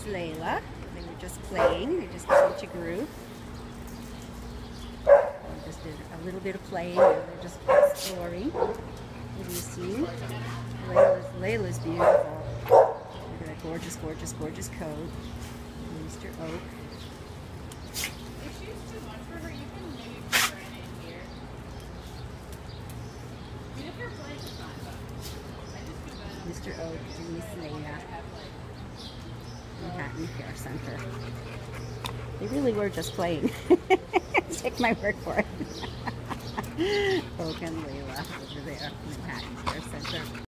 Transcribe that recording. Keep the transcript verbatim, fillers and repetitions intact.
Layla. They were just playing. They just got into groove. They just did a little bit of playing. And they're just exploring. What do you see? Layla's, Layla's beautiful. Look at that gorgeous, gorgeous, gorgeous coat. Mister Oak. If she's too much for her, you can maybe put her in here. I mean, if you're playing, it's fine, but I just feel bad. Mister Oak, Denise Layla, Manhattan Care Center. They really were just playing. Take my word for it. Oak and Layla over there, Manhattan Care Center.